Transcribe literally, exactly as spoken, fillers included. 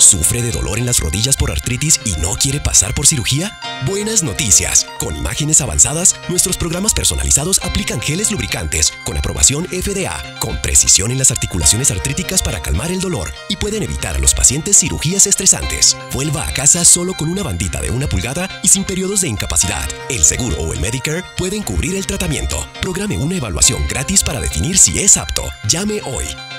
¿Sufre de dolor en las rodillas por artritis y no quiere pasar por cirugía? Buenas noticias. Con imágenes avanzadas, nuestros programas personalizados aplican geles lubricantes con aprobación F D A, con precisión en las articulaciones artríticas para calmar el dolor y pueden evitar a los pacientes cirugías estresantes. Vuelva a casa solo con una bandita de una pulgada y sin periodos de incapacidad. El seguro o el Medicare pueden cubrir el tratamiento. Programe una evaluación gratis para definir si es apto. Llame hoy.